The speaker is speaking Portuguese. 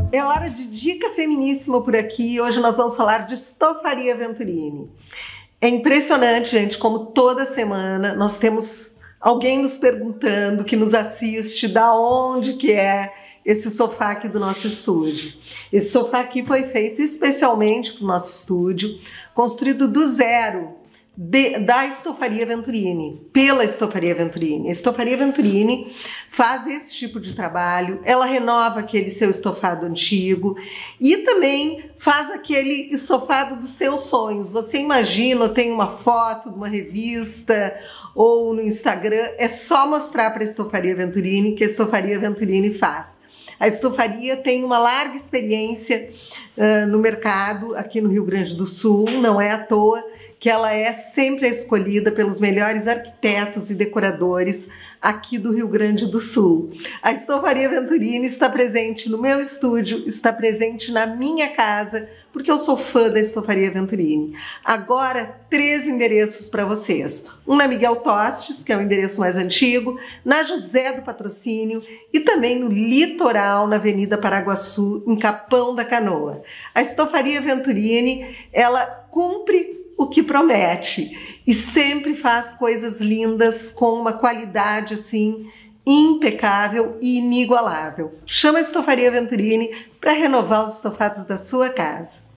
É hora de dica feminíssima por aqui. Hoje nós vamos falar de estofaria Venturini. É impressionante, gente, como toda semana nós temos alguém nos perguntando, que nos assiste, da onde que é esse sofá aqui do nosso estúdio. Esse sofá aqui foi feito especialmente para o nosso estúdio, construído do zero, da Estofaria Venturini, pela Estofaria Venturini. A Estofaria Venturini faz esse tipo de trabalho, ela renova aquele seu estofado antigo e também faz aquele estofado dos seus sonhos. Você imagina, tem uma foto de uma revista ou no Instagram, é só mostrar para a Estofaria Venturini que a Estofaria Venturini faz. A estofaria tem uma larga experiência no mercado aqui no Rio Grande do Sul, não é à toa que ela é sempre escolhida pelos melhores arquitetos e decoradores aqui do Rio Grande do Sul. A Estofaria Venturini está presente no meu estúdio, está presente na minha casa, porque eu sou fã da Estofaria Venturini. Agora, 3 endereços para vocês. Um na Miguel Tostes, que é o endereço mais antigo, na José do Patrocínio e também no Litoral, na Avenida Paraguaçu, em Capão da Canoa. A Estofaria Venturini, ela cumpre o que promete e sempre faz coisas lindas com uma qualidade assim impecável e inigualável. Chama a Estofaria Venturini para renovar os estofados da sua casa.